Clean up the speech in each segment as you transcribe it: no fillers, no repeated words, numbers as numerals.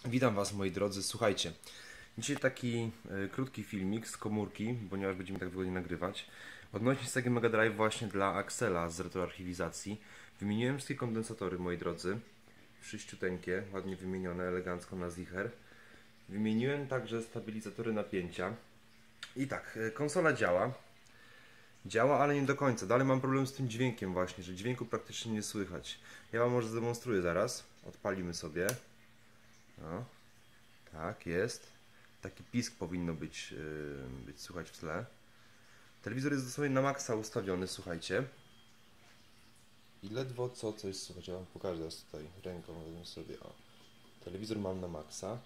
Witam Was, moi drodzy. Słuchajcie, dzisiaj taki krótki filmik z komórki, ponieważ będziemy tak wygodnie nagrywać. Odnośnie tego Mega Drive właśnie dla Axela z retroarchiwizacji. Wymieniłem wszystkie kondensatory, moi drodzy. Wszyściuteńkie, ładnie wymienione, elegancko na zicher. Wymieniłem także stabilizatory napięcia. I tak, konsola działa. Działa, ale nie do końca. Dalej mam problem z tym dźwiękiem właśnie, że dźwięku praktycznie nie słychać. Ja Wam może zademonstruję zaraz. Odpalimy sobie. No. Tak, jest. Taki pisk powinno być słychać w tle. Telewizor jest dosłownie na maksa ustawiony, słuchajcie. I ledwo coś słychać. Ja wam pokażę teraz tutaj ręką, wezmę sobie. O. Telewizor mam na maksa.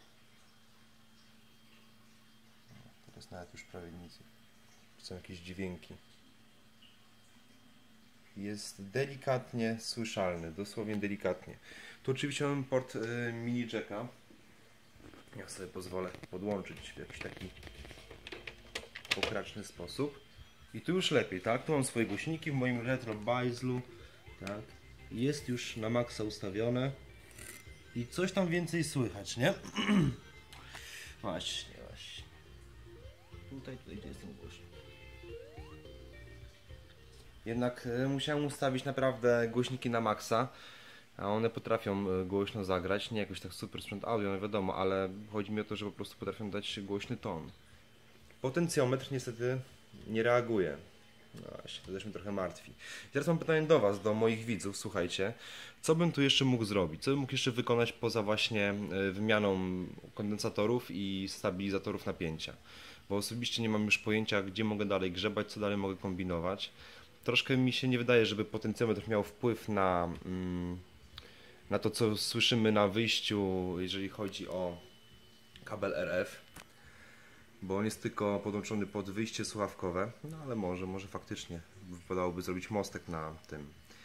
Teraz nawet już prawie nic. Są jakieś dźwięki. Jest delikatnie słyszalny, dosłownie delikatnie. Tu oczywiście mamy port mini jacka. Ja sobie pozwolę podłączyć w jakiś taki pokraczny sposób. I tu już lepiej, tak? Tu mam swoje głośniki w moim retro bajzlu. Tak? Jest już na maksa ustawione. I coś tam więcej słychać, nie? Właśnie. Tutaj gdzie jest ten głośnik. Jednak musiałem ustawić naprawdę głośniki na maksa. A one potrafią głośno zagrać, nie jakoś tak super sprzęt audio, no wiadomo, ale chodzi mi o to, że po prostu potrafią dać głośny ton. Potencjometr niestety nie reaguje. No właśnie, to też mnie trochę martwi. I teraz mam pytanie do Was, do moich widzów, słuchajcie. Co bym tu jeszcze mógł zrobić? Co bym mógł jeszcze wykonać poza właśnie wymianą kondensatorów i stabilizatorów napięcia? Bo osobiście nie mam już pojęcia, gdzie mogę dalej grzebać, co dalej mogę kombinować. Troszkę mi się nie wydaje, żeby potencjometr miał wpływ na to, co słyszymy na wyjściu, jeżeli chodzi o kabel RF, bo on jest tylko podłączony pod wyjście słuchawkowe, no ale może faktycznie wypadałoby zrobić mostek na tym,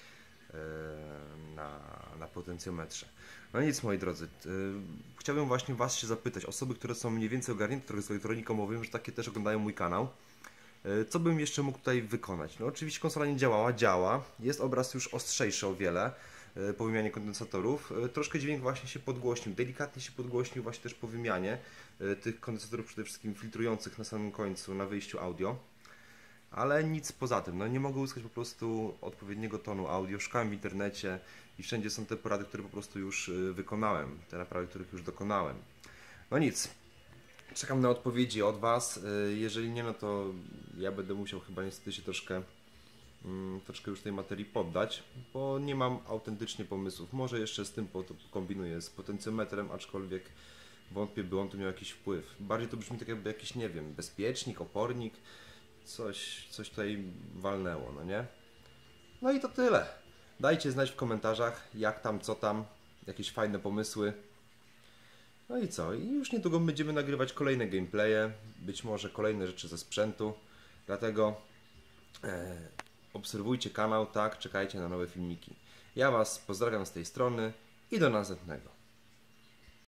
na potencjometrze. No nic, moi drodzy, chciałbym właśnie Was się zapytać, osoby, które są mniej więcej ogarnięte trochę z elektroniką, mówią, że takie też oglądają mój kanał, co bym jeszcze mógł tutaj wykonać? No oczywiście konsola nie działała, działa, jest obraz już ostrzejszy o wiele, po wymianie kondensatorów. Troszkę dźwięk właśnie się podgłośnił, delikatnie się podgłośnił właśnie też po wymianie tych kondensatorów przede wszystkim filtrujących na samym końcu, na wyjściu audio. Ale nic poza tym, no nie mogę uzyskać po prostu odpowiedniego tonu audio, szukałem w internecie i wszędzie są te porady, które po prostu już wykonałem, te naprawy, których już dokonałem. No nic, czekam na odpowiedzi od Was, jeżeli nie, no to ja będę musiał chyba niestety się troszkę już tej materii poddać, bo nie mam autentycznie pomysłów. Może jeszcze z tym kombinuję, z potencjometrem, aczkolwiek wątpię, by on tu miał jakiś wpływ. Bardziej to brzmi tak jakby jakiś, nie wiem, bezpiecznik, opornik, coś tutaj walnęło, no nie? No i to tyle. Dajcie znać w komentarzach, jak tam, co tam, jakieś fajne pomysły. No i co? I już niedługo będziemy nagrywać kolejne gameplaye, być może kolejne rzeczy ze sprzętu, dlatego obserwujcie kanał, tak, czekajcie na nowe filmiki. Ja Was pozdrawiam z tej strony i do następnego.